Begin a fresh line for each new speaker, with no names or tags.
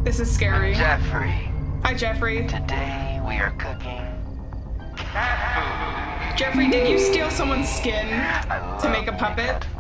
This is scary.
Jeffery.
Hi, Jeffrey.
Today we are cooking cat food.
Jeffrey, did you steal someone's skin to make a puppet?